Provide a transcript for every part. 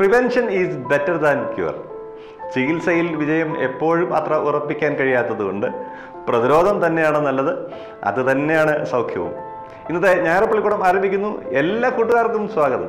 Prevention is better than cure. ചികിത്സയിൽ വിജയം എപ്പോഴും അത്ര ഉറപ്പിക്കാൻ കഴിയാത്തതുകൊണ്ട് പ്രതിരോധം തന്നെയാണ് നല്ലത്. അത് തന്നെയാണ് സൗഖ്യവും. ഇന്നത്തെ ഞായറപ്പള്ളിക്കൂടം ആരംഭിക്കുന്നു. എല്ലാ കൂട്ടുകാർക്കും സ്വാഗതം.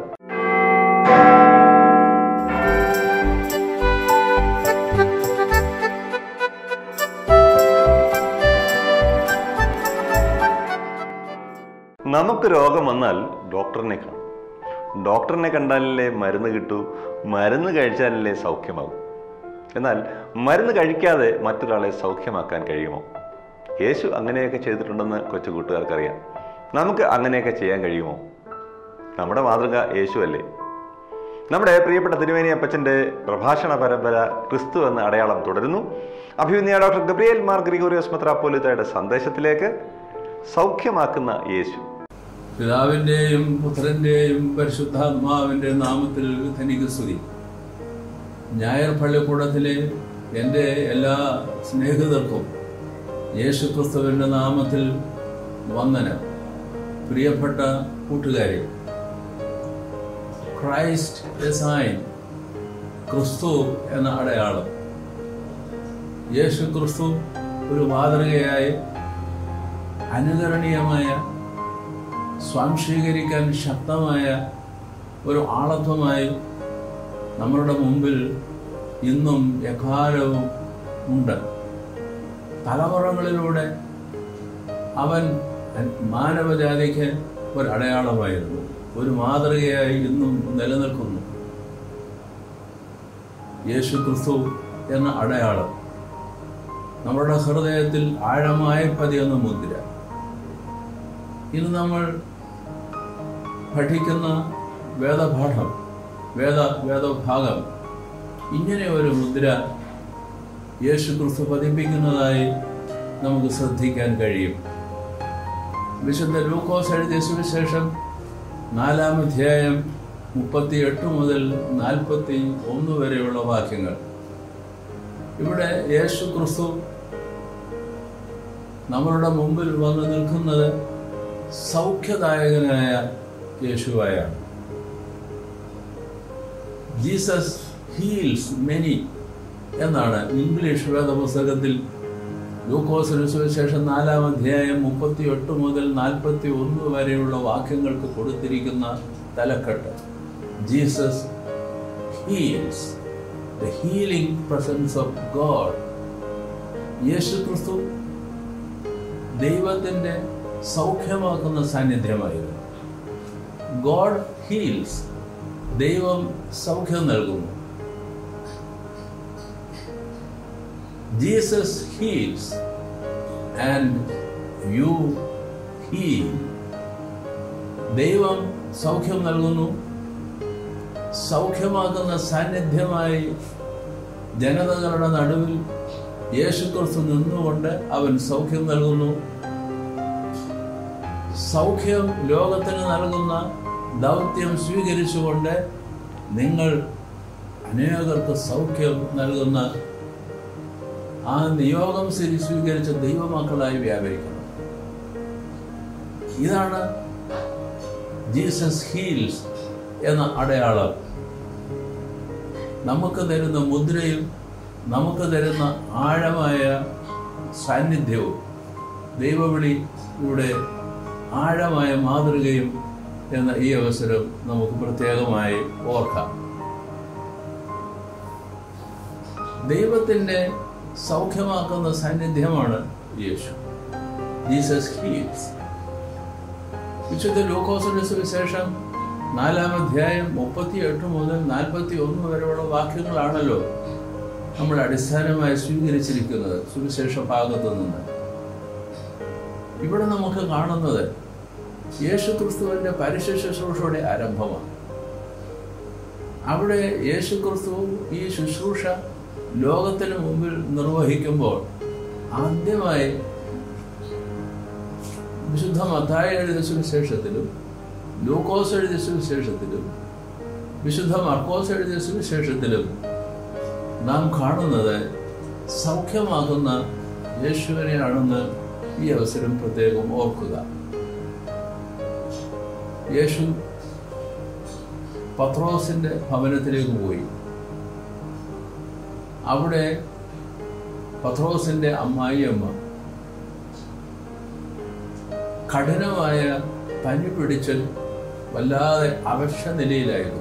നമുക്ക് രോഗം വന്നാൽ ഡോക്ടറിനെ കാണും. ഡോക്ടറിനെ കണ്ടാലല്ലേ മരുന്ന് കിട്ടൂ, മരുന്ന് കഴിച്ചാലല്ലേ സൗഖ്യമാകും. എന്നാൽ മരുന്ന് കഴിക്കാതെ മറ്റൊരാളെ സൗഖ്യമാക്കാൻ കഴിയുമോ? യേശു അങ്ങനെയൊക്കെ ചെയ്തിട്ടുണ്ടെന്ന് കൊച്ചു കൂട്ടുകാർക്കറിയാം. നമുക്ക് അങ്ങനെയൊക്കെ ചെയ്യാൻ കഴിയുമോ? നമ്മുടെ മാതൃക യേശു അല്ലേ? നമ്മുടെ പ്രിയപ്പെട്ട തിരുമേനി അപ്പച്ചൻ്റെ പ്രഭാഷണ പരമ്പര ക്രിസ്തു എന്ന അടയാളം തുടരുന്നു. അഭിമന്യ ഡോക്ടർ ഗബ്രിയേൽ മാർ ഗ്രിഗോറിയോസ് മെത്രാപ്പോലീത്തയുടെ സന്ദേശത്തിലേക്ക്. സൗഖ്യമാക്കുന്ന യേശു. പിതാവിൻ്റെയും പുത്രൻ്റെയും പരിശുദ്ധാത്മാവിൻ്റെ നാമത്തിൽ തനിക്ക് സ്തുതി. ഞായർ പള്ളിക്കൂടത്തിലെ എൻ്റെ എല്ലാ സ്നേഹിതർക്കും യേശു ക്രിസ്തുവിൻ്റെ നാമത്തിൽ വന്ദനം. പ്രിയപ്പെട്ട കൂട്ടുകാരെ, ക്രൈസ്റ്റ് എ സൈൻ, ക്രിസ്തു എന്ന അടയാളം. യേശു ക്രിസ്തു ഒരു മാതൃകയായി, അനുകരണീയമായ, സ്വാംശീകരിക്കാൻ ശക്തമായ ഒരു ആളത്വമായി നമ്മളുടെ മുമ്പിൽ ഇന്നും എക്കാലവും ഉണ്ട്. തലമുറകളിലൂടെ അവൻ മാനവജാതിക്ക് ഒരു അടയാളമായിരുന്നു, ഒരു മാതൃകയായി ഇന്നും നിലനിൽക്കുന്നു. യേശു ക്രിസ്തു എന്ന അടയാളം നമ്മുടെ ഹൃദയത്തിൽ ആഴമായി പതിയുന്ന മുദ്ര. ഇന്ന് നമ്മൾ പഠിക്കുന്ന വേദപാഠം, വേദഭാഗം ഇങ്ങനെ ഒരു മുദ്ര യേശു ക്രിസ്തു പതിപ്പിക്കുന്നതായി നമുക്ക് ശ്രദ്ധിക്കാൻ കഴിയും. വിശുദ്ധ ലൂക്കോസ് എഴുതിയ സുവിശേഷം 4-ാം അധ്യായം 38 മുതൽ 41 വരെയുള്ള വാക്യങ്ങൾ. ഇവിടെ യേശു ക്രിസ്തു നമ്മളുടെ മുമ്പിൽ വന്ന് നിൽക്കുന്നത് സൗഖ്യദായകനായ യേശുവായാണ്. ജീസസ് ഹീൽസ് മെനി എന്നാണ് ഇംഗ്ലീഷ് വേദപുസ്തകത്തിൽ ലൂക്കോസിന് സുവിശേഷം 4-ാം അധ്യായം 38 മുതൽ 41 വരെയുള്ള വാക്യങ്ങൾക്ക് കൊടുത്തിരിക്കുന്ന തലക്കെട്ട്. Jesus heals, the healing presence of God. യേശു ക്രിസ്തു ദൈവത്തിൻ്റെ സൗഖ്യമാക്കുന്ന സാന്നിധ്യമായിരുന്നു. ഗോഡ് ഹീൽസ്, ദൈവം സൗഖ്യം നൽകുന്നു. Jesus heals and you heal. ദൈവം സൗഖ്യം നൽകുന്നു. സൗഖ്യമാക്കുന്ന സാന്നിധ്യമായി ജനതകളുടെ നടുവിൽ യേശു ക്രിസ്തു നിന്നുകൊണ്ട് അവൻ സൗഖ്യം നൽകുന്നു. സൗഖ്യം ലോകത്തിന് നൽകുന്ന ദൗത്യം സ്വീകരിച്ചുകൊണ്ട് നിങ്ങൾ അനേകർക്ക് സൗഖ്യം നൽകുന്ന ആ നിയോഗം സ്വീകരിച്ച ദൈവമക്കളായി വ്യാപരിക്കണം. ഇതാണ് ജീസസ് ഹീൽസ് എന്ന അടയാളം നമുക്ക് തരുന്ന മുദ്രയും നമുക്ക് തരുന്ന ആഴമായ സാന്നിധ്യവും ദൈവവിളിയുടെ ആഴമായ മാതൃകയും എന്ന ഈ അവസരം നമുക്ക് പ്രത്യേകമായി ഓർക്കാം. ദൈവത്തിൻ്റെ സൗഖ്യമാക്കുന്ന സാന്നിധ്യമാണ് യേശു. Jesus heels. വിശുദ്ധ ലൂക്കോസിന്റെ സുവിശേഷം 4-ാം അധ്യായം 38 മുതൽ 41 വരെയുള്ള വാക്യങ്ങളാണല്ലോ നമ്മൾ അടിസ്ഥാനമായി സ്വീകരിച്ചിരിക്കുന്നത് സുവിശേഷ ഭാഗത്തു നിന്ന്. ഇവിടെ നമുക്ക് കാണുന്നത് യേശു ക്രിസ്തുവിൻ്റെ പരസ്യ ശുശ്രൂഷയുടെ ആരംഭമാണ്. അവിടെ യേശു ക്രിസ്തു ഈ ശുശ്രൂഷ ലോകത്തിന് മുമ്പിൽ നിർവഹിക്കുമ്പോൾ ആദ്യമായി വിശുദ്ധ മത്തായി എഴുതിയ സുവിശേഷത്തിലും ലൂക്കോസ് എഴുതിയ സുവിശേഷത്തിലും വിശുദ്ധ മർക്കോസ് എഴുതിയ സുവിശേഷത്തിലും നാം കാണുന്നത് സൗഖ്യമാകുന്ന യേശുവിനെയാണെന്ന് ഈ അവസരം പ്രത്യേകം ഓർക്കുക. യേശു പത്രോസിൻ്റെ ഭവനത്തിലേക്ക് പോയി. അവിടെ പത്രോസിൻ്റെ അമ്മായിയമ്മ കഠിനമായ പനി പിടിച്ച് വല്ലാതെ അവശ നിലയിലായിരുന്നു.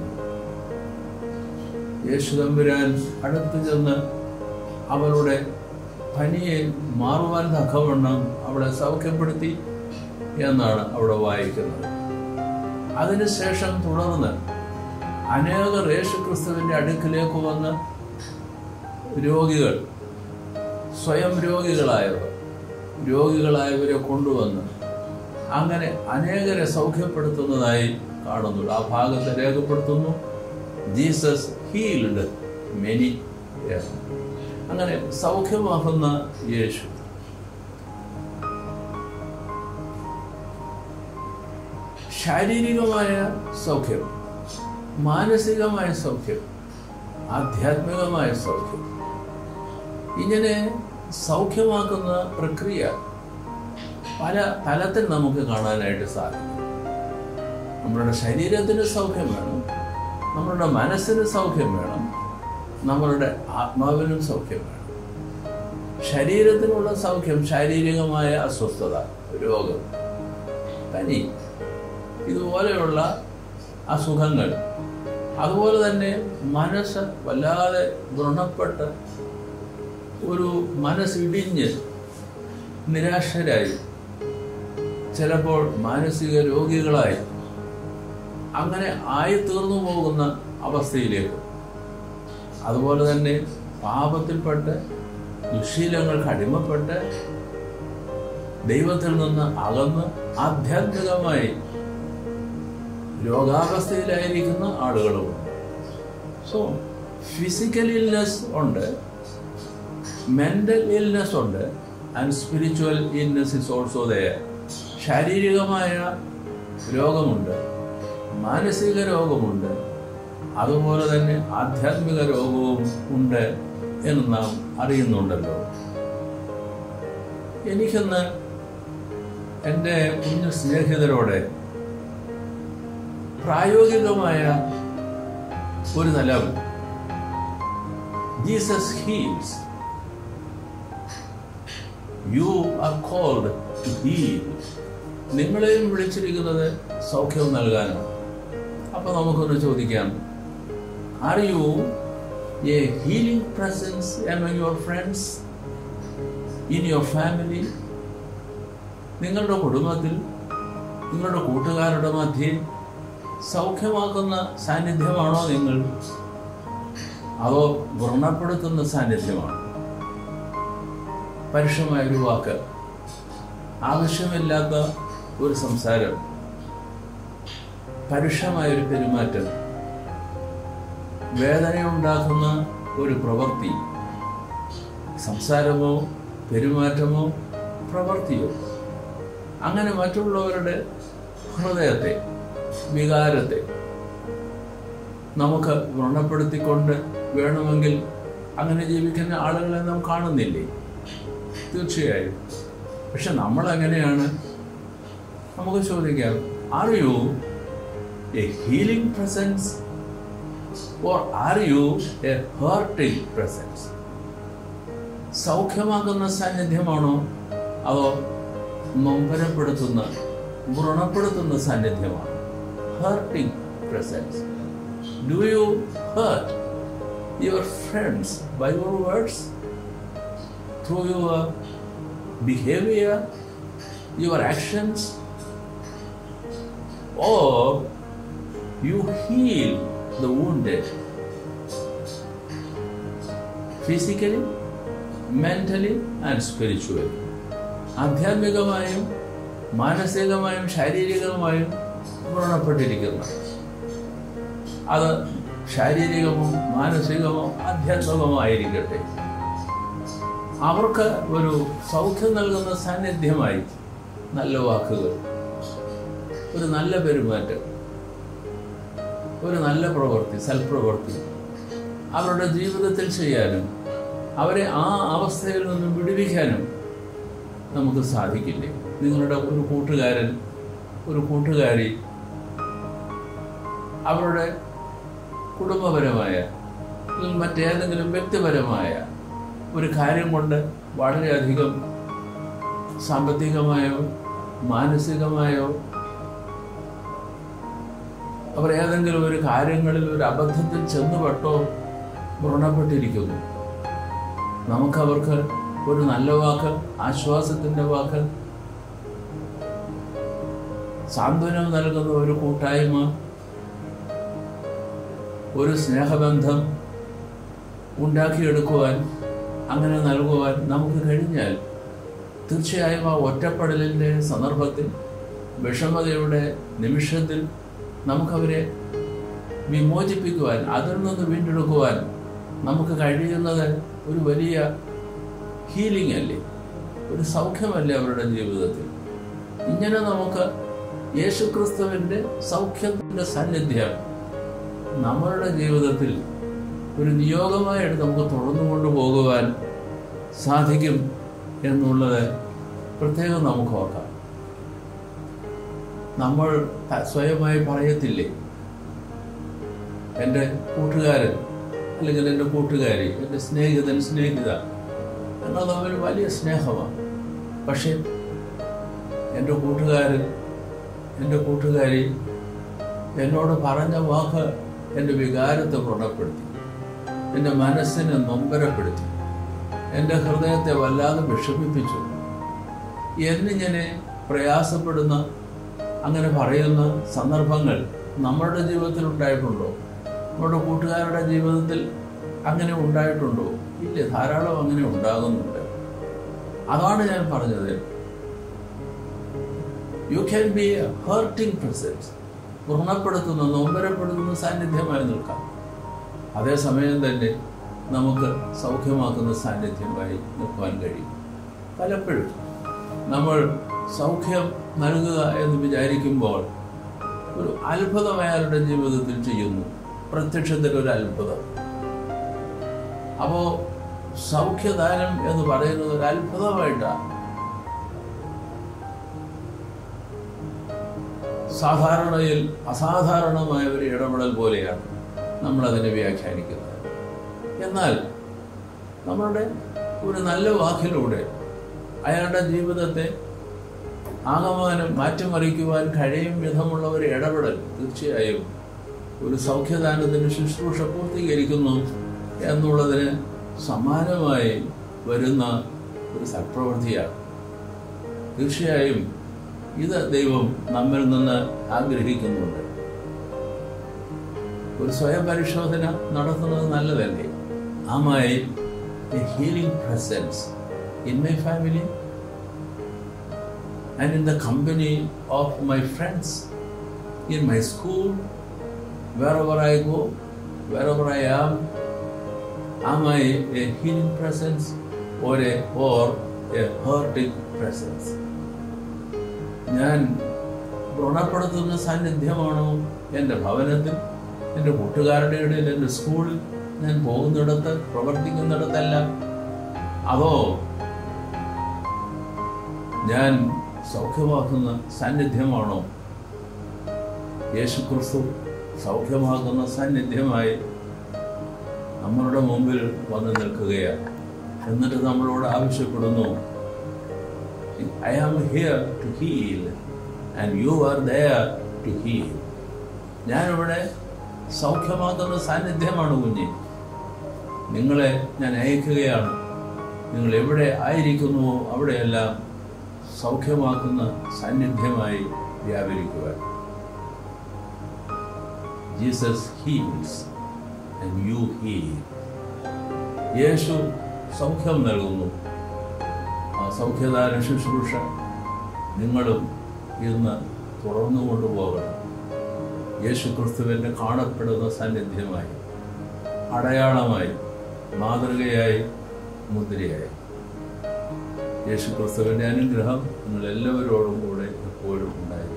യേശു തമ്പുരാൻ അടുത്തു ചെന്ന് അവളുടെ പനിയെ മാറുവാൻ തക്കവണ്ണം അവളെ സൗഖ്യപ്പെടുത്തി എന്നാണ് അവിടെ വായിക്കുന്നത്. അതിനുശേഷം തുടർന്ന് അനേകർ യേശുക്രിസ്തുവിൻ്റെ അടുക്കിലേക്ക് വന്ന് രോഗികൾ, സ്വയം രോഗികളായവരെ കൊണ്ടുവന്ന് അങ്ങനെ അനേകരെ സൗഖ്യപ്പെടുത്തുന്നതായി കാണുന്നു. ആ ഭാഗത്ത് രേഖപ്പെടുത്തുന്നു, ജീസസ് ഹീൽഡ് മെനി. അങ്ങനെ സൗഖ്യമാക്കുന്ന യേശു. ശാരീരികമായ സൗഖ്യം, മാനസികമായ സൗഖ്യം, ആധ്യാത്മികമായ സൗഖ്യം, ഇങ്ങനെ സൗഖ്യമാക്കുന്ന പ്രക്രിയ പല തലത്തിൽ നമുക്ക് കാണാനായിട്ട് സാധിക്കും. നമ്മളുടെ ശരീരത്തിന് സൗഖ്യം വേണം, നമ്മളുടെ മനസ്സിന് സൗഖ്യം വേണം, നമ്മളുടെ ആത്മാവിനും സൗഖ്യം വേണം. ശരീരത്തിനുള്ള സൗഖ്യം ശാരീരികമായ അസ്വസ്ഥത, രോഗം, പനി, ഇതുപോലെയുള്ള അസുഖങ്ങൾ. അതുപോലെ തന്നെ മനസ്സ് വല്ലാതെ വ്രണപ്പെട്ട് ഒരു മനസ്സിടിഞ്ഞ് നിരാശരായി, ചിലപ്പോൾ മാനസിക രോഗികളായി അങ്ങനെ ആയിത്തീർന്നു പോകുന്ന അവസ്ഥയിലേക്ക്, അതുപോലെ തന്നെ പാപത്തിൽപ്പെട്ട് ദുശ്ശീലങ്ങൾക്ക് അടിമപ്പെട്ട് ദൈവത്തിൽ നിന്ന് അകന്ന് ആധ്യാത്മികമായി രോഗാവസ്ഥയിലായിരിക്കുന്ന ആളുകളുമുണ്ട്. സോ ഫിസിക്കൽ ഇൽനെസ് ഉണ്ട്, മെന്റൽ ഇൽനെസ് ഉണ്ട്, and spiritual illness is also there. ശാരീരികമായ രോഗമുണ്ട്, മാനസിക രോഗമുണ്ട്, അതുപോലെ തന്നെ ആധ്യാത്മിക രോഗവും ഉണ്ട് എന്ന് നാം അറിയുന്നുണ്ടല്ലോ. എനിക്കൊന്ന് എൻ്റെ കുഞ്ഞു സ്നേഹിതരോടെ പ്രായോഗികമായ ഒരു നിലം, Jesus heals, you are called to heal. നിങ്ങളെയും വിളിച്ചിരിക്കുന്നത് സൗഖ്യം നൽകാനാണ്. അപ്പൊ നമുക്കൊന്ന് ചോദിക്കാം, are you a healing presence among your friends, in your family? നിങ്ങളുടെ കുടുംബത്തിൽ, നിങ്ങളുടെ കൂട്ടുകാരുടെ മധ്യേ സൗഖ്യമാക്കുന്ന സാന്നിധ്യമാണോ നിങ്ങൾ, അതോ വ്രണപ്പെടുത്തുന്ന സാന്നിധ്യമാണോ? പരുഷമായൊരു വാക്ക്, ആവശ്യമില്ലാത്ത ഒരു സംസാരം, പരുഷമായൊരു പെരുമാറ്റം, വേദനയുണ്ടാക്കുന്ന ഒരു പ്രവൃത്തി, സംസാരമോ പെരുമാറ്റമോ പ്രവൃത്തിയോ, അങ്ങനെ മറ്റുള്ളവരുടെ ഹൃദയത്തെ, വികാരത്തെ നമുക്ക് വ്രണപ്പെടുത്തിക്കൊണ്ട് വേണമെങ്കിൽ അങ്ങനെ ജീവിക്കുന്ന ആളുകളെ നാം കാണുന്നില്ലേ? തീർച്ചയായും. പക്ഷെ നമ്മൾ എങ്ങനെയാണ്? നമുക്ക് ചോദിക്കാം, are you a healing presence or are you a hurting presence? സൗഖ്യമാക്കുന്ന സാന്നിധ്യമാണോ അതോ നൊമ്പരപ്പെടുത്തുന്ന, വ്രണപ്പെടുത്തുന്ന സാന്നിധ്യമാണോ? hurting presence. Do you hurt your friends by your words, through your behavior, your actions, or you heal the wounded physically, mentally and spiritually? ആധ്യാത്മികമായും മാനസികമായും ശാരീരികമായും വ്രണപ്പെട്ടിരിക്കുന്നു. അത് ശാരീരികമോ മാനസികമോ ആധ്യാത്മികമോ ആയിരിക്കട്ടെ, അവർക്ക് ഒരു സൗഖ്യം നൽകുന്ന സാന്നിധ്യമായി നല്ല വാക്കുകൾ, ഒരു നല്ല പെരുമാറ്റം, ഒരു നല്ല പ്രവൃത്തി, സൽപ്രവൃത്തി അവരുടെ ജീവിതത്തിൽ ചെയ്യാനും അവരെ ആ അവസ്ഥയിൽ നിന്നും വിടുവിക്കാനും നമുക്ക് സാധിക്കില്ലേ? നിങ്ങളുടെ ഒരു കൂട്ടുകാരൻ, ഒരു കൂട്ടുകാരി അവരുടെ കുടുംബപരമായ അല്ലെങ്കിൽ മറ്റേതെങ്കിലും വ്യക്തിപരമായ ഒരു കാര്യം കൊണ്ട് വളരെയധികം സാമ്പത്തികമായോ മാനസികമായോ അവർ ഏതെങ്കിലും ഒരു കാര്യങ്ങളിൽ ഒരു അബദ്ധത്തിൽ ചെന്നുപെട്ടോ വ്രണപ്പെട്ടിരിക്കുന്നു. നമുക്കവർക്ക് ഒരു നല്ല വാക്ക്, ആശ്വാസത്തിൻ്റെ വാക്ക്, സാന്ത്വനം നൽകുന്ന ഒരു കൂട്ടായ്മ, ഒരു സ്നേഹബന്ധം ഉണ്ടാക്കിയെടുക്കുവാൻ, അങ്ങനെ നൽകുവാൻ നമുക്ക് കഴിഞ്ഞാൽ തീർച്ചയായും ആ ഒറ്റപ്പെടലിൻ്റെ സന്ദർഭത്തിൽ, വിഷമതയുടെ നിമിഷത്തിൽ നമുക്കവരെ വിമോചിപ്പിക്കുവാൻ, അതിൽ നിന്ന് വീണ്ടെടുക്കുവാൻ നമുക്ക് കഴിയുന്നത് ഒരു വലിയ ഹീലിംഗ് അല്ലേ, ഒരു സൗഖ്യമല്ലേ അവരുടെ ജീവിതത്തിൽ. ഇങ്ങനെ നമുക്ക് യേശുക്രിസ്തുവിൻ്റെ സൗഖ്യത്തിൻ്റെ സാന്നിധ്യം നമ്മളുടെ ജീവിതത്തിൽ ഒരു നിയോഗമായിട്ട് നമുക്ക് തുടർന്നു കൊണ്ടുപോകുവാൻ സാധിക്കും എന്നുള്ളത് പ്രത്യേകം നമുക്ക് ഓർക്കാം. നമ്മൾ സ്വയമായി പറയത്തില്ലേ, എൻ്റെ കൂട്ടുകാരൻ അല്ലെങ്കിൽ എൻ്റെ കൂട്ടുകാരി, എൻ്റെ സ്നേഹിതൻ, സ്നേഹിത എന്നാൽ തമ്മിൽ വലിയ സ്നേഹമാണ്. പക്ഷേ എൻ്റെ കൂട്ടുകാരൻ, എൻ്റെ കൂട്ടുകാരി എന്നോട് പറഞ്ഞ വാക്ക് എൻ്റെ വികാരത്തെ വ്രണപ്പെടുത്തി, എൻ്റെ മനസ്സിനെ നൊമ്പരപ്പെടുത്തി, എൻ്റെ ഹൃദയത്തെ വല്ലാതെ വിഷമിപ്പിച്ചു എന്നിങ്ങനെ പ്രയാസപ്പെടുന്ന, അങ്ങനെ പറയുന്ന സന്ദർഭങ്ങൾ നമ്മളുടെ ജീവിതത്തിൽ ഉണ്ടായിട്ടുണ്ടോ? നമ്മുടെ കൂട്ടുകാരുടെ ജീവിതത്തിൽ അങ്ങനെ ഉണ്ടായിട്ടുണ്ടോ? ഇല്ല, ധാരാളം അങ്ങനെ ഉണ്ടാകുന്നുണ്ട്. അതാണ് ഞാൻ പറഞ്ഞത്, you can be a hurting presence, വ്രണപ്പെടുത്തുന്ന, നൊമ്പരപ്പെടുത്തുന്ന സാന്നിധ്യമായി നിൽക്കാം. അതേസമയം തന്നെ നമുക്ക് സൗഖ്യമാക്കുന്ന സാന്നിധ്യമായി നിൽക്കുവാൻ കഴിയും. പലപ്പോഴും നമ്മൾ സൗഖ്യം നൽകുക എന്ന് വിചാരിക്കുമ്പോൾ ഒരു അത്ഭുതം അയാളുടെ ജീവിതത്തിൽ ചെയ്യുന്നു, പ്രത്യക്ഷത്തിൽ ഒരു അത്ഭുതം. അപ്പോൾ സൗഖ്യദാനം എന്ന് പറയുന്നത് ഒരു അത്ഭുതമായിട്ടാണ്. സാധാരണയിൽ അസാധാരണമായ ഒരു ഇടപെടൽ പോലെയാണ് നമ്മളതിനെ വ്യാഖ്യാനിക്കുന്നത്. എന്നാൽ നമ്മളുടെ ഒരു നല്ല വാക്കിലൂടെ അയാളുടെ ജീവിതത്തെ ആകമാനം മാറ്റിമറിക്കുവാൻ കഴിയും വിധമുള്ള ഒരു ഇടപെടൽ തീർച്ചയായും ഒരു സൗഖ്യദാനത്തിന് ശുശ്രൂഷ പൂർത്തീകരിക്കുന്നു എന്നുള്ളതിന് സമാനമായി വരുന്ന ഒരു സത്പ്രവൃത്തിയാണ്. തീർച്ചയായും ഇത് ദൈവം നമ്മിൽ നിന്ന് ആഗ്രഹിക്കുന്നുണ്ട്. ഒരു സ്വയം പരിശോധന നടത്തുന്നത് നല്ലതല്ലേ? Am I a healing presence in my family and in the company of my friends, in my school, wherever I go, wherever I am? Am I a healing presence or a hurting presence? ഞാൻ വ്രണപ്പെടുത്തുന്ന സാന്നിധ്യമാണോ എൻ്റെ ഭവനത്തിൽ, എൻ്റെ കൂട്ടുകാരുടെ ഇടയിൽ, എൻ്റെ സ്കൂളിൽ, ഞാൻ പോകുന്നിടത്ത്, പ്രവർത്തിക്കുന്നിടത്തെല്ലാം? അതോ ഞാൻ സൗഖ്യമാക്കുന്ന സാന്നിധ്യമാണോ? യേശുക്രിസ്തു സൗഖ്യമാക്കുന്ന സാന്നിധ്യമായി നമ്മളുടെ മുമ്പിൽ വന്നു നിൽക്കുകയാണ്. എന്നിട്ട് നമ്മളോട് ആവശ്യപ്പെടുന്നു, I am here to heal and you are there to heal. ഞാനിവിടെ സൗഖ്യമാക്കുന്ന സാന്നിധ്യമാണ് കുഞ്ഞെ, നിങ്ങളെ ഞാൻ അയക്കുകയാണ്. നിങ്ങൾ എവിടെ ആയിരിക്കുന്നുവോ അവിടെയെല്ലാം സൗഖ്യമാക്കുന്ന സാന്നിധ്യമായി വ്യാപരിക്കുവാൻ. Jesus heals and you heal. യേശു സൗഖ്യം നൽകുന്നു. ആ സൗഖ്യദാന ശുശ്രൂഷ നിങ്ങളും ഇന്ന് തുടർന്നു കൊണ്ടുപോകണം. യേശു ക്രിസ്തുവിൻ്റെ കാണപ്പെടുന്ന സാന്നിധ്യമായി, അടയാളമായി, മാതൃകയായി, മുദ്രയായി. യേശു ക്രിസ്തുവിൻ്റെ അനുഗ്രഹം നിങ്ങൾ എല്ലാവരോടും കൂടെ എപ്പോഴും ഉണ്ടായിരിക്കും.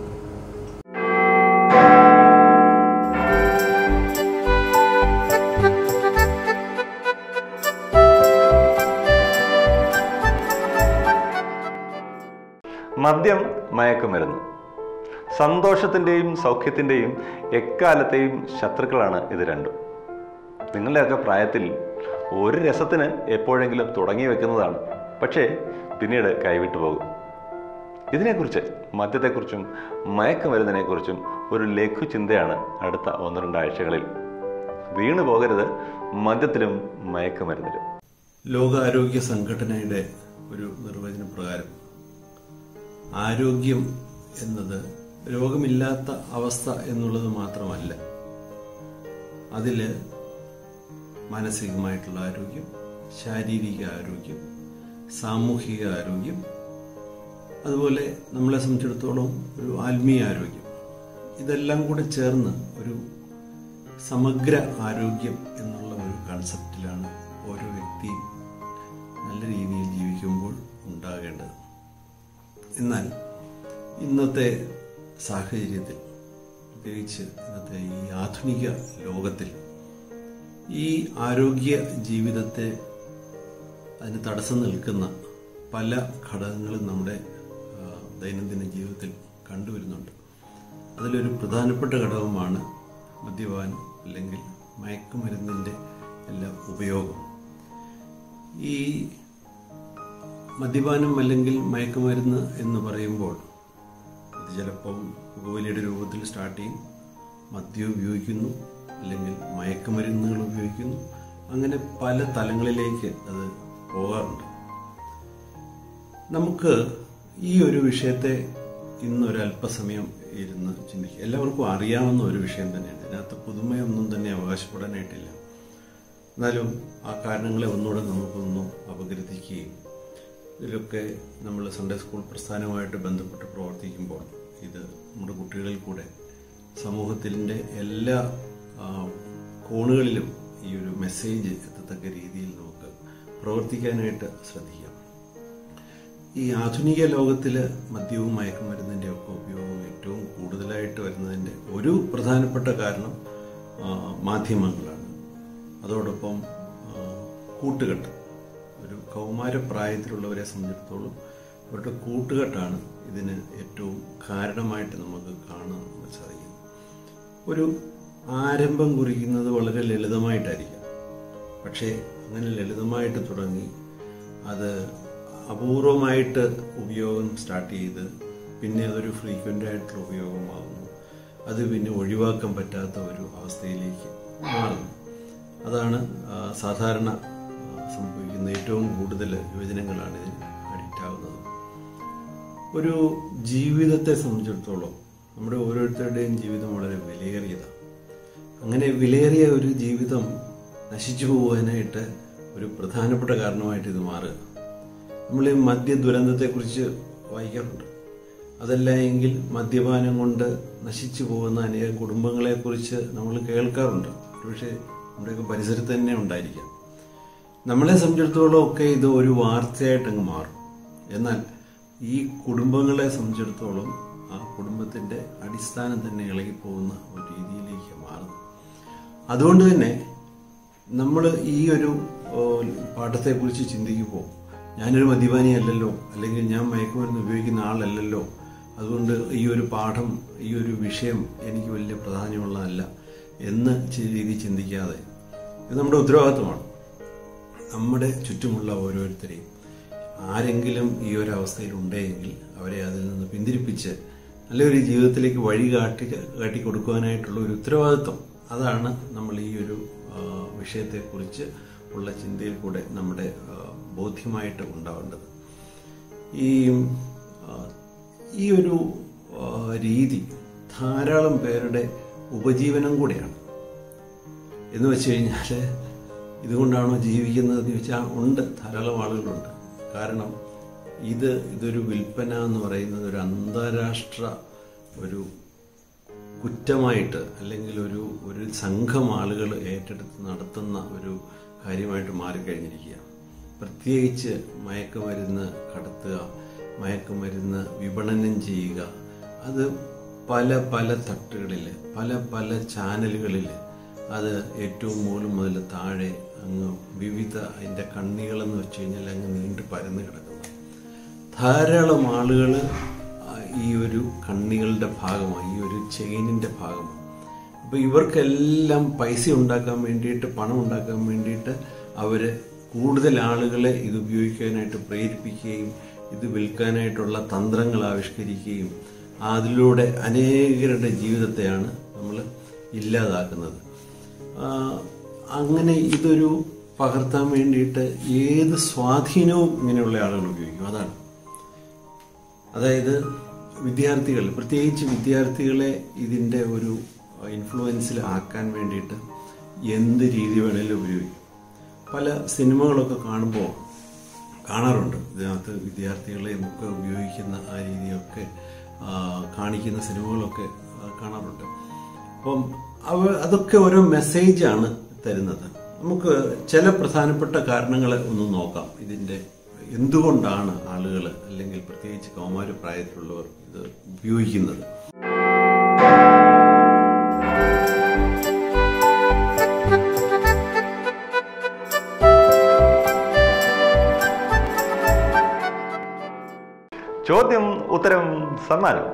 മദ്യം, മയക്കുമരുന്ന്, സന്തോഷത്തിൻ്റെയും സൗഖ്യത്തിൻ്റെയും എക്കാലത്തെയും ശത്രുക്കളാണ് ഇത് രണ്ടും. നിങ്ങളുടെയൊക്കെ പ്രായത്തിൽ ഒരു രസത്തിന് എപ്പോഴെങ്കിലും തുടങ്ങി വെക്കുന്നതാണ്, പക്ഷേ പിന്നീട് കൈവിട്ടു പോകും. ഇതിനെക്കുറിച്ച്, മദ്യത്തെക്കുറിച്ചും മയക്കുമരുന്നിനെക്കുറിച്ചും ഒരു ലഘു ചിന്തയാണ് അടുത്ത 1-2 ആഴ്ചകളിൽ. വീണു പോകരുത് മദ്യത്തിലും മയക്കുമരുന്നിലും. ലോകാരോഗ്യ സംഘടനയുടെ ഒരു നിർവചന പ്രകാരം ആരോഗ്യം എന്നത് രോഗമില്ലാത്ത അവസ്ഥ എന്നുള്ളത് മാത്രമല്ല, അതിൽ മാനസികമായിട്ടുള്ള ആരോഗ്യം, ശാരീരിക ആരോഗ്യം, സാമൂഹിക ആരോഗ്യം, അതുപോലെ നമ്മളെ സംബന്ധിച്ചിടത്തോളം ഒരു ആത്മീയ ആരോഗ്യം, ഇതെല്ലാം കൂടെ ചേർന്ന് ഒരു സമഗ്ര ആരോഗ്യം എന്നുള്ള ഒരു കൺസെപ്റ്റിലാണ് ഓരോ വ്യക്തിയും നല്ല രീതിയിൽ ജീവിക്കുമ്പോൾ ഉണ്ടാകേണ്ടത്. എന്നാൽ ഇന്നത്തെ സാഹചര്യത്തിൽ, പ്രത്യേകിച്ച് ഇന്നത്തെ ഈ ആധുനിക ലോകത്തിൽ, ഈ ആരോഗ്യ ജീവിതത്തെ അതിന് തടസ്സം നിൽക്കുന്ന പല ഘടകങ്ങളും നമ്മുടെ ദൈനംദിന ജീവിതത്തിൽ കണ്ടുവരുന്നുണ്ട്. അതിലൊരു പ്രധാനപ്പെട്ട ഘടകമാണ് മദ്യപാനം അല്ലെങ്കിൽ മയക്കുമരുന്നിൻ്റെ എല്ലാ ഉപയോഗം. ഈ മദ്യപാനം അല്ലെങ്കിൽ മയക്കുമരുന്ന് എന്ന് പറയുമ്പോൾ ഇത് ചിലപ്പം പുകവലിയുടെ രൂപത്തിൽ സ്റ്റാർട്ട് ചെയ്യും, മദ്യം ഉപയോഗിക്കുന്നു, അല്ലെങ്കിൽ മയക്കുമരുന്നുകൾ ഉപയോഗിക്കുന്നു, അങ്ങനെ പല തലങ്ങളിലേക്ക് അത് പോകാറുണ്ട്. നമുക്ക് ഈ ഒരു വിഷയത്തെ ഇന്നൊരല്പസമയം ഇരുന്ന് ചിന്തിക്കുക. എല്ലാവർക്കും അറിയാവുന്ന ഒരു വിഷയം തന്നെയാണ്, ഇതിനകത്ത് പുതുമയൊന്നും തന്നെ അവകാശപ്പെടാനായിട്ടില്ല. എന്നാലും ആ കാരണങ്ങളെ ഒന്നുകൂടെ നമുക്കൊന്ന് അപഗ്രഥിക്കുകയും, ഇതിലൊക്കെ നമ്മൾ സൺഡേ സ്കൂൾ പ്രസ്ഥാനവുമായിട്ട് ബന്ധപ്പെട്ട് പ്രവർത്തിക്കുമ്പോൾ ഇത് നമ്മുടെ കുട്ടികളിൽ കൂടെ സമൂഹത്തിൻ്റെ എല്ലാ കോണുകളിലും ഈ ഒരു മെസ്സേജ് എത്തത്തക്ക രീതിയിൽ നമുക്ക് പ്രവർത്തിക്കാനായിട്ട് ശ്രദ്ധിക്കാം. ഈ ആധുനിക ലോകത്തിൽ മദ്യവും മയക്കുമരുന്നിൻ്റെ ഒക്കെ ഉപയോഗം ഏറ്റവും കൂടുതലായിട്ട് വരുന്നതിൻ്റെ ഒരു പ്രധാനപ്പെട്ട കാരണം മാധ്യമങ്ങളാണ്. അതോടൊപ്പം കൂട്ടുകെട്ട്, ഒരു കൗമാരപ്രായത്തിലുള്ളവരെ സംബന്ധിച്ചിടത്തോളം അവരുടെ കൂട്ടുകെട്ടാണ് ഇതിന് ഏറ്റവും കാരണമായിട്ട് നമുക്ക് കാണാൻ സാധിക്കും. ഒരു ആരംഭം കുറിക്കുന്നത് വളരെ ലളിതമായിട്ടായിരിക്കും, പക്ഷേ അങ്ങനെ ലളിതമായിട്ട് തുടങ്ങി അത് അപൂർവമായിട്ട് ഉപയോഗം സ്റ്റാർട്ട് ചെയ്ത് പിന്നെ അതൊരു ഫ്രീക്വൻ്റ് ആയിട്ടുള്ള ഉപയോഗമാകുന്നു, അത് പിന്നെ ഒഴിവാക്കാൻ പറ്റാത്ത ഒരു അവസ്ഥയിലേക്ക് മാറുന്നു. അതാണ് സാധാരണ സംഭവിക്കുന്ന. ഏറ്റവും കൂടുതൽ യുവജനങ്ങളാണ് ഇതിന് അഡിക്റ്റ് ആകുന്നത്. ഒരു ജീവിതത്തെ സംബന്ധിച്ചിടത്തോളം നമ്മുടെ ഓരോരുത്തരുടെയും ജീവിതം വളരെ വിലയേറിയതാണ്. അങ്ങനെ വിലയേറിയ ഒരു ജീവിതം നശിച്ചു പോകാനായിട്ട് ഒരു പ്രധാനപ്പെട്ട കാരണമായിട്ട് ഇത് മാറുക. നമ്മൾ ഈ മദ്യ ദുരന്തത്തെക്കുറിച്ച് വായിക്കാറുണ്ട്. അതല്ല എങ്കിൽ മദ്യപാനം കൊണ്ട് നശിച്ചു പോകുന്ന അനേകം കുടുംബങ്ങളെക്കുറിച്ച് നമ്മൾ കേൾക്കാറുണ്ട്. പക്ഷേ നമ്മുടെയൊക്കെ പരിസരത്ത് തന്നെ ഉണ്ടായിരിക്കാം. നമ്മളെ സംബന്ധിച്ചിടത്തോളം ഒക്കെ ഇത് ഒരു വാർത്തയായിട്ടങ്ങ് മാറും. എന്നാൽ ഈ കുടുംബങ്ങളെ സംബന്ധിച്ചിടത്തോളം ആ കുടുംബത്തിൻ്റെ അടിസ്ഥാനം തന്നെ ഇളകിപ്പോകുന്ന ഒരു രീതിയിലേക്ക് മാറുന്നു. അതുകൊണ്ട് തന്നെ നമ്മൾ ഈ ഒരു പാഠത്തെക്കുറിച്ച് ചിന്തിക്കുമ്പോൾ ഞാനൊരു മദ്യപാനിയല്ലല്ലോ, അല്ലെങ്കിൽ ഞാൻ മയക്കുമരുന്ന് ഉപയോഗിക്കുന്ന ആളല്ലല്ലോ, അതുകൊണ്ട് ഈ ഒരു പാഠം, ഈ ഒരു വിഷയം എനിക്ക് വലിയ പ്രാധാന്യമുള്ളതല്ല എന്ന് രീതി ചിന്തിക്കാതെ, ഇത് നമ്മുടെ ഉത്തരവാദിത്വമാണ്. നമ്മുടെ ചുറ്റുമുള്ള ഓരോരുത്തരെയും ആരെങ്കിലും ഈ ഒരു അവസ്ഥയിൽ ഉണ്ടെങ്കിൽ അവരെ അതിൽ നിന്ന് പിന്തിരിപ്പിച്ച് നല്ലൊരു ജീവിതത്തിലേക്ക് വഴി കാട്ടി കൊടുക്കുവാനായിട്ടുള്ള ഒരു ഉത്തരവാദിത്വം, അതാണ് നമ്മൾ ഈ ഒരു വിഷയത്തെക്കുറിച്ച് ഉള്ള ചിന്തയിൽ കൂടെ നമ്മുടെ ബോധ്യമായിട്ട് ഉണ്ടാവേണ്ടത്. ഈ ഒരു രീതി ധാരാളം പേരുടെ ഉപജീവനം കൂടെയാണ്. എന്ന് വെച്ച് കഴിഞ്ഞാൽ ഇതുകൊണ്ടാണോ ജീവിക്കുന്നതെന്ന് ചോദിച്ചാൽ ഉണ്ട്, ധാരാളം ആളുകളുണ്ട്. കാരണം ഇതൊരു വിൽപ്പന എന്ന് പറയുന്നത് ഒരു അന്താരാഷ്ട്ര ഒരു കുറ്റമായിട്ട്, അല്ലെങ്കിൽ ഒരു സംഘം ആളുകൾ ഏറ്റെടുത്ത് നടത്തുന്ന ഒരു കാര്യമായിട്ട് മാറിക്കഴിഞ്ഞിരിക്കുക. പ്രത്യേകിച്ച് മയക്കുമരുന്ന് കടത്തുക, മയക്കുമരുന്ന് വിപണനം ചെയ്യുക, അത് പല തട്ടുകളിൽ, പല ചാനലുകളിൽ, അത് ഏറ്റവും മുകളിൽ മുതൽ താഴെ അങ്ങ് വിവിധ അതിൻ്റെ കണ്ണികളെന്ന് വെച്ച് കഴിഞ്ഞാൽ അങ്ങ് നീണ്ടു പരന്ന് കിടക്കുന്നു. ധാരാളം ആളുകൾ ഈ ഒരു കണ്ണികളുടെ ഭാഗമായി, ഈ ഒരു ചെയിനിൻ്റെ ഭാഗമാണ്. അപ്പോൾ ഇവർക്കെല്ലാം പൈസ ഉണ്ടാക്കാൻ വേണ്ടിയിട്ട്, പണം ഉണ്ടാക്കാൻ വേണ്ടിയിട്ട് അവർ കൂടുതൽ ആളുകളെ ഇത് ഉപയോഗിക്കാനായിട്ട് പ്രേരിപ്പിക്കുകയും ഇത് വിൽക്കാനായിട്ടുള്ള തന്ത്രങ്ങൾ ആവിഷ്കരിക്കുകയും അതിലൂടെ അനേകരുടെ ജീവിതത്തെയാണ് നമ്മൾ ഇല്ലാതാക്കുന്നത്. അങ്ങനെ ഇതൊരു പകർത്താൻ വേണ്ടിയിട്ട് ഏത് സ്വാധീനവും ഇങ്ങനെയുള്ള ആളുകൾ ഉപയോഗിക്കും. അതായത് വിദ്യാർത്ഥികൾ, പ്രത്യേകിച്ച് വിദ്യാർത്ഥികളെ ഇതിൻ്റെ ഒരു ഇൻഫ്ലുവൻസിൽ ആക്കാൻ വേണ്ടിയിട്ട് എന്ത് രീതി വേണേലും ഉപയോഗിക്കും. പല സിനിമകളൊക്കെ കാണാറുണ്ട്, ഇതിനകത്ത് വിദ്യാർത്ഥികളെയും ഒക്കെ ഉപയോഗിക്കുന്ന ആ രീതിയൊക്കെ കാണിക്കുന്ന സിനിമകളൊക്കെ കാണാറുണ്ട്. അപ്പം അതൊക്കെ ഓരോ മെസ്സേജാണ് തരുന്നത്. നമുക്ക് ചില പ്രധാനപ്പെട്ട കാരണങ്ങൾ ഒന്ന് നോക്കാം. ഇതിൻ്റെ എന്തുകൊണ്ടാണ് ആളുകൾ, അല്ലെങ്കിൽ പ്രത്യേകിച്ച് കൗമാര പ്രായത്തിലുള്ളവർ ഇത് ഉപയോഗിക്കുന്നത്. ചോദ്യം ഉത്തരം സമ്മാനം.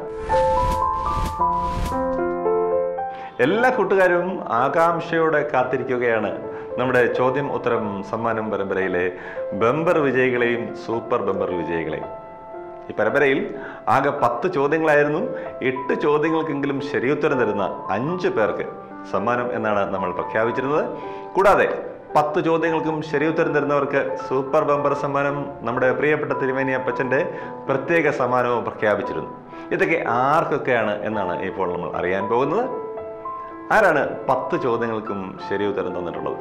എല്ലാ കൂട്ടുകാരും ആകാംക്ഷയോടെ കാത്തിരിക്കുകയാണ് നമ്മുടെ ചോദ്യം ഉത്തരം സമ്മാനം പരമ്പരയിലെ ബമ്പർ വിജയികളെയും സൂപ്പർ ബമ്പർ വിജയികളെയും. ഈ പരമ്പരയിൽ ആകെ 10 ചോദ്യങ്ങളായിരുന്നു. 8 ചോദ്യങ്ങൾക്കെങ്കിലും ശരിയുത്തരം തരുന്ന 5 പേർക്ക് സമ്മാനം എന്നാണ് നമ്മൾ പ്രഖ്യാപിച്ചിരുന്നത്. കൂടാതെ 10 ചോദ്യങ്ങൾക്കും ശരിയുത്തരം തരുന്നവർക്ക് സൂപ്പർ ബമ്പർ സമ്മാനം, നമ്മുടെ പ്രിയപ്പെട്ട തിരുമേനി അപ്പച്ചൻ്റെ പ്രത്യേക സമ്മാനവും പ്രഖ്യാപിച്ചിരുന്നു. ഇതൊക്കെ ആർക്കൊക്കെയാണ് എന്നാണ് ഇപ്പോൾ നമ്മൾ അറിയാൻ പോകുന്നത്. ആരാണ് 10 ചോദ്യങ്ങൾക്കും ശരിയുത്തരം തന്നിട്ടുള്ളത്?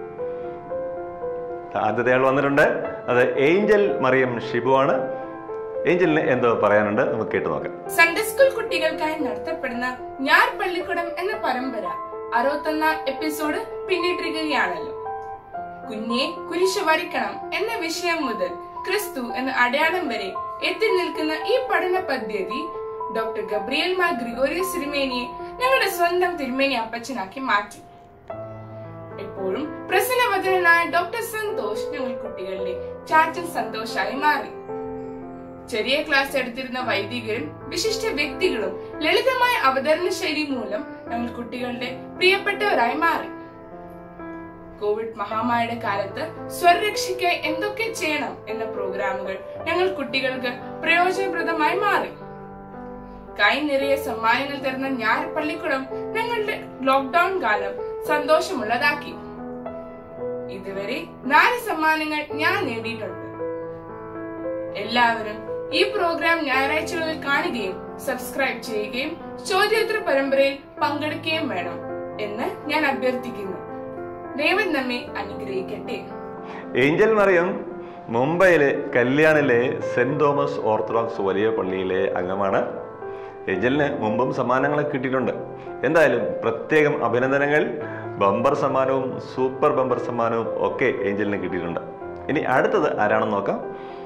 ആദ്യത്തെ ആൾ വന്നിട്ടുണ്ട്. അത് ഏഞ്ചൽ മറിയം ഷിബുവാണ്. ഏഞ്ചലിന് എന്തോ പറയാനുണ്ട്, നമുക്ക് കേട്ടു നോക്കാം. സൺഡേ സ്കൂൾ കുട്ടികൾക്കായി നടത്തപ്പെടുന്ന ഞാർ പള്ളിക്കൂടം എന്ന പരമ്പര 61 എപ്പിസോഡ് പിന്നിട്ടിരിക്കുകയാണല്ലോ. കുഞ്ഞെ കുരിശ് വരിക്കണം എന്ന വിഷയം മുതൽ ക്രിസ്തു എന്ന അടയാളം വരെ എത്തി നിൽക്കുന്ന ഈ പഠന പദ്ധതി ഡോക്ടർ ഗബ്രിയേൽ മാർ ഗ്രിഗോറിയസ് തിരുമേനിയെ ഞങ്ങളുടെ സ്വന്തം തിരുമേനി അപ്പച്ചനാക്കി മാറ്റി. എപ്പോഴും പ്രസന്നവദനായ ഡോക്ടർ സന്തോഷ് ഞങ്ങൾ കുട്ടികളുടെ ചാച്ചൻ സന്തോഷായി മാറി. ചെറിയ ക്ലാസ് എടുത്തിരുന്ന വൈദികരും വിശിഷ്ട വ്യക്തികളും ലളിതമായ അവതരണ ശൈലി മൂലം ഞങ്ങൾ കുട്ടികളുടെ പ്രിയപ്പെട്ടവരായി മാറി. കോവിഡ് മഹാമാരിയുടെ കാലത്ത് സ്വരരക്ഷയ്ക്കായി എന്തൊക്കെ ചെയ്യണം എന്ന പ്രോഗ്രാമുകൾ ഞങ്ങൾ കുട്ടികൾക്ക് പ്രയോജനപ്രദമായി മാറി. കൈ നിറയെ സമ്മാനങ്ങൾ തരുന്ന ഞാർ പള്ളിക്കൂടം ഞങ്ങളുടെ ലോക്ക്ഡൌൺ കാലം സന്തോഷമുള്ളതാക്കി. ഇതുവരെ 4 സമ്മാനങ്ങൾ ഞാൻ നേടിയിട്ടുണ്ട്. എല്ലാവരും ഈ പ്രോഗ്രാം ഞായറാഴ്ചകളിൽ കാണുകയും സബ്സ്ക്രൈബ് ചെയ്യുകയും ചോദ്യോത്തര പരമ്പരയിൽ പങ്കെടുക്കുകയും വേണം എന്ന് ഞാൻ അഭ്യർത്ഥിക്കുന്നു. ദൈവം നമ്മെ അനുഗ്രഹിക്കട്ടെ. ഏഞ്ചൽ മറിയം മുംബൈയിലെ കല്യാണിലെ സെന്റ് തോമസ് ഓർത്തഡോക്സ് വലിയ പള്ളിയിലെ അംഗമാണ്. ഏഞ്ചലിന് മുമ്പും സമ്മാനങ്ങളൊക്കെ കിട്ടിയിട്ടുണ്ട്. എന്തായാലും പ്രത്യേകം അഭിനന്ദനങ്ങൾ. ബമ്പർ സമ്മാനവും സൂപ്പർ ബമ്പർ സമ്മാനവും ഒക്കെ ഏഞ്ചലിന് കിട്ടിയിട്ടുണ്ട്. ഇനി അടുത്തത് ആരാണെന്ന് നോക്കാം.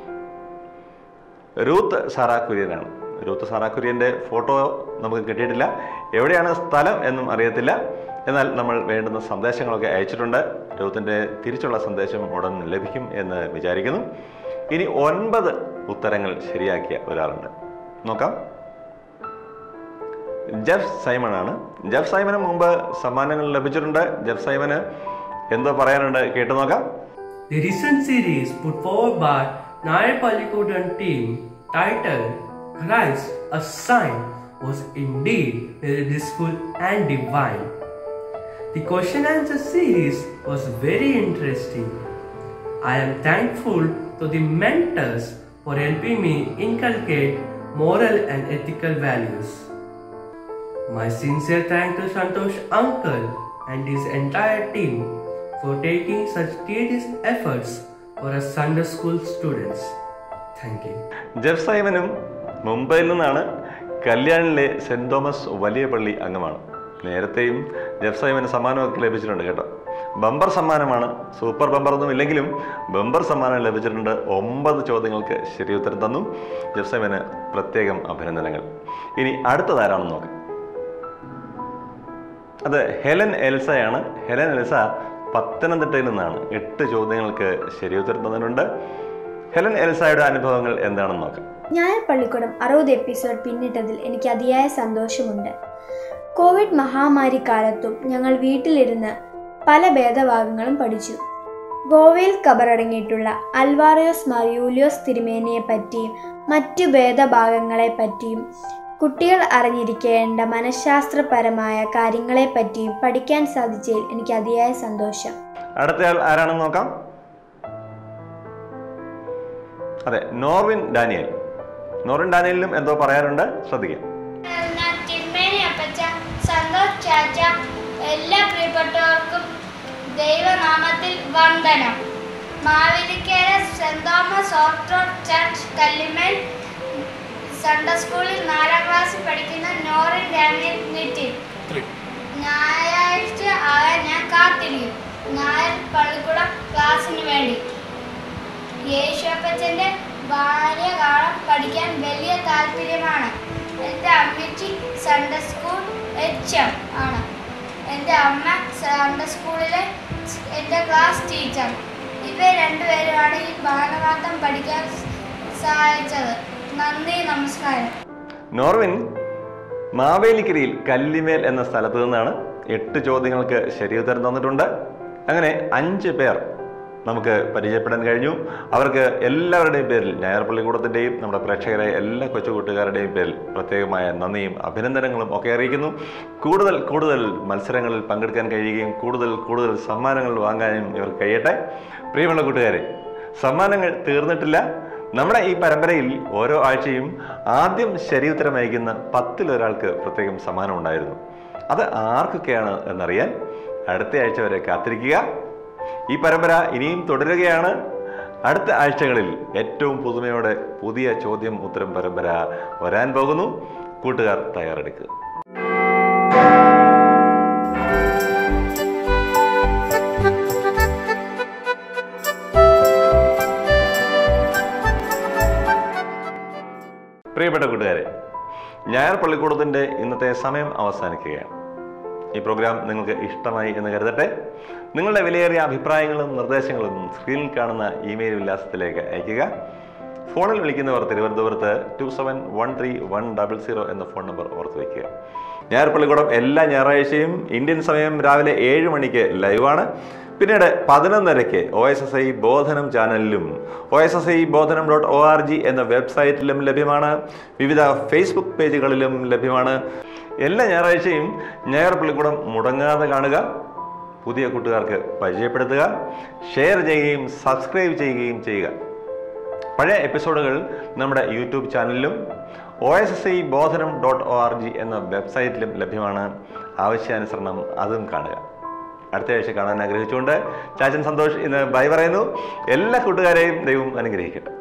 രൂത്ത് സാറാ കുര്യനാണ്. രൂത്ത് സാറാ കുര്യൻ്റെ ഫോട്ടോ നമുക്ക് കിട്ടിയിട്ടില്ല. എവിടെയാണ് സ്ഥലം എന്നും അറിയത്തില്ല. എന്നാൽ നമ്മൾ വേണ്ടുന്ന സന്ദേശങ്ങളൊക്കെ അയച്ചിട്ടുണ്ട്. രൂത്തിൻ്റെ തിരിച്ചുള്ള സന്ദേശം ഉടൻ ലഭിക്കും എന്ന് വിചാരിക്കുന്നു. ഇനി 9 ഉത്തരങ്ങൾ ശരിയാക്കിയ ഒരാളുണ്ട്, നോക്കാം. ജെഫ് സൈമൺ ആണ്. ജെഫ് സൈമന് മുമ്പ് സമ്മാനങ്ങൾ ലഭിച്ചിട്ടുണ്ട്. ജെഫ് സൈമന് എന്തോ പറയാനുണ്ട്, കേട്ടു നോക്കാം. The recent series put forward by Nair Pallikodan team titled Christ a Sign was indeed very blissful and divine. The question answer series was very interesting. I am thankful to the mentors for helping me inculcate moral and ethical values. My sincere thanks to Santosh uncle and his entire team for taking such tedious efforts for us Sunday school students. Thank you. Jeff സൈമനും മുംബൈയിൽ നിന്നാണ്. കല്യാണിലെ saint Thomas വലിയ പള്ളി അംഗമാണ്. നേരത്തെയും Jeff സൈമന് സമ്മാനമൊക്കെ ലഭിച്ചിട്ടുണ്ട് കേട്ടോ. Bumper സമ്മാനമാണ്, സൂപ്പർ ബമ്പർ ഒന്നും ഇല്ലെങ്കിലും ബമ്പർ സമ്മാനം ലഭിച്ചിട്ടുണ്ട്. 9 ചോദ്യങ്ങൾക്ക് ശരിയുത്തരം തന്നു. ജെഫ് സൈമന് പ്രത്യേകം അഭിനന്ദനങ്ങൾ. ഇനി അടുത്തതാരാണെന്ന് നോക്കാം. അത് ഹെലൻ എൽസയാണ്. ഹെലൻ എൽസ പത്തനംതിട്ടയിൽ നിന്നാണ്. 8 ചോദ്യങ്ങൾക്ക് ശരിയുത്തരം തന്നിട്ടുണ്ട്. ഹെലൻ എൽസയുടെ അനുഭവങ്ങൾ എന്താണെന്ന് നോക്കാം. ഞായർ പള്ളിക്കൂടം 60 എപ്പിസോഡ് പിന്നിട്ടതിൽ എനിക്ക് അതിയായ സന്തോഷമുണ്ട്. കോവിഡ് മഹാമാരി കാലത്തും ഞങ്ങൾ വീട്ടിലിരുന്ന് പല ഭേദഭാഗങ്ങളും പഠിച്ചു. ഗോവയിൽ കബറടങ്ങിയിട്ടുള്ള അൽവാറിയോസ് മാർ യൂലിയോസ് തിരുമേനിയെ പറ്റിയും മറ്റു ഭേദഭാഗങ്ങളെപ്പറ്റിയും കുട്ടികൾ അറിഞ്ഞിരിക്കേണ്ട മനഃശാസ്ത്രപരമായ കാര്യങ്ങളെപ്പറ്റിയും പഠിക്കാൻ സാധിച്ചതിൽ എനിക്ക് അതിയായ സന്തോഷം. അടുത്തയാൾ ആരാണെന്ന് നോക്കാം. അതെ, നോർവിൻ ഡാനിയൽ. നോർവിൻ ഡാനിയലിനും എന്തോ പറയാനുണ്ട്, ശ്രദ്ധിക്കാം. സന്തോഷ് ചാച്ച, എല്ലാ പ്രിയപ്പെട്ടവർക്കും ദൈവനാമത്തിൽ വന്ദനം. Mavelikara Saint Thomas Orthodox Church Kallimel Sunday സ്കൂളിൽ 4ാം ക്ലാസ്സിൽ പഠിക്കുന്ന നോറിൻ ഡാനിയൽ നിറ്റിൻ. ഞായറാഴ്ച ആകാൻ ഞാൻ കാത്തിരിക്കും. ഞായർ പള്ളിക്കൂടം ക്ലാസ്സിന് വേണ്ടി. യേശുപ്പച്ചൻ്റെ ബാല്യകാലം പഠിക്കാൻ വലിയ താല്പര്യമാണ്. എൻ്റെ അമ്മച്ചി സൺഡേ സ്കൂൾ HM ആണ്. എൻ്റെ അമ്മ സൺഡേ സ്കൂളിലെ എൻ്റെ ക്ലാസ് ടീച്ചർ. ഇവർ രണ്ടുപേരുമാണ് ഈ ഭാഗവതം പഠിക്കാൻ സഹായിച്ചത്. നന്ദി, നമസ്കാരം. നോർവിൻ മാവേലിക്കരയിൽ കല്ലിമേൽ എന്ന സ്ഥലത്ത് നിന്നാണ് 8 ചോദ്യങ്ങൾക്ക് ശരിയുത്തരം തന്നിട്ടുണ്ട്. അങ്ങനെ 5 പേർ നമുക്ക് പരിചയപ്പെടാൻ കഴിഞ്ഞു. അവർക്ക് എല്ലാവരുടെയും പേരിൽ, ഞായർ പള്ളിക്കൂടത്തിൻ്റെയും നമ്മുടെ പ്രേക്ഷകരായ എല്ലാ കൊച്ചുകൂട്ടുകാരുടെയും പേരിൽ പ്രത്യേകമായ നന്ദിയും അഭിനന്ദനങ്ങളും ഒക്കെ അറിയിക്കുന്നു. കൂടുതൽ മത്സരങ്ങളിൽ പങ്കെടുക്കാൻ കഴിയുകയും കൂടുതൽ സമ്മാനങ്ങൾ വാങ്ങാനും ഇവർക്ക് കഴിയട്ടെ. പ്രിയമുള്ള കൂട്ടുകാരെ, സമ്മാനങ്ങൾ തീർന്നിട്ടില്ല. നമ്മുടെ ഈ പരമ്പരയിൽ ഓരോ ആഴ്ചയും ആദ്യം ശരിയുത്തരം അയക്കുന്ന 10-ൽ ഒരാൾക്ക് പ്രത്യേകം സമ്മാനം ഉണ്ടായിരുന്നു. അത് ആർക്കൊക്കെയാണ് എന്നറിയാൻ അടുത്ത ആഴ്ച വരെ കാത്തിരിക്കുക. ഈ പരമ്പര ഇനിയും തുടരുകയാണ്. അടുത്ത ആഴ്ചകളിൽ ഏറ്റവും പുതുമയോടെ പുതിയ ചോദ്യം ഉത്തരം പരമ്പര വരാൻ പോകുന്നു. കൂട്ടുകാർ തയ്യാറെടുക്കുക. പ്രിയപ്പെട്ട കൂട്ടുകാരെ, ഞായർ പള്ളിക്കൂടത്തിൻ്റെ ഇന്നത്തെ സമയം അവസാനിക്കുകയാണ്. ഈ പ്രോഗ്രാം നിങ്ങൾക്ക് ഇഷ്ടമായി എന്ന് കരുതട്ടെ. നിങ്ങളുടെ വിലയേറിയ അഭിപ്രായങ്ങളും നിർദ്ദേശങ്ങളും സ്ക്രീനിൽ കാണുന്ന ഇമെയിൽ വിലാസത്തിലേക്ക് അയയ്ക്കുക. ഫോണിൽ വിളിക്കുന്നവർ തിരുവനന്തപുരത്ത് 2713-100 എന്ന ഫോൺ നമ്പർ ഓർത്ത് വയ്ക്കുക. ഞായർ പള്ളിക്കൂടം എല്ലാ ഞായറാഴ്ചയും ഇന്ത്യൻ സമയം രാവിലെ 7 മണിക്ക് ലൈവാണ്. പിന്നീട് 11:30 OSSI ബോധനം ചാനലിലും OSSIബോധനം.org എന്ന വെബ്സൈറ്റിലും ലഭ്യമാണ്. വിവിധ ഫേസ്ബുക്ക് പേജുകളിലും ലഭ്യമാണ്. എല്ലാ ഞായറാഴ്ചയും ഞായർ പള്ളിക്കൂടം മുടങ്ങാതെ കാണുക. പുതിയ കൂട്ടുകാർക്ക് പരിചയപ്പെടുത്തുക. ഷെയർ ചെയ്യുകയും സബ്സ്ക്രൈബ് ചെയ്യുകയും ചെയ്യുക. പഴയ എപ്പിസോഡുകൾ നമ്മുടെ യൂട്യൂബ് ചാനലിലും OSSIബോധനം.org എന്ന വെബ്സൈറ്റിലും ലഭ്യമാണ്. ആവശ്യാനുസരണം അതും കാണുക. അടുത്ത ആഴ്ച കാണാൻ ആഗ്രഹിച്ചുകൊണ്ട് ചാച്ചൻ സന്തോഷ് ഇന്ന് ബൈ പറയുന്നു. എല്ലാ കൂട്ടുകാരെയും ദൈവം അനുഗ്രഹിക്കട്ടെ.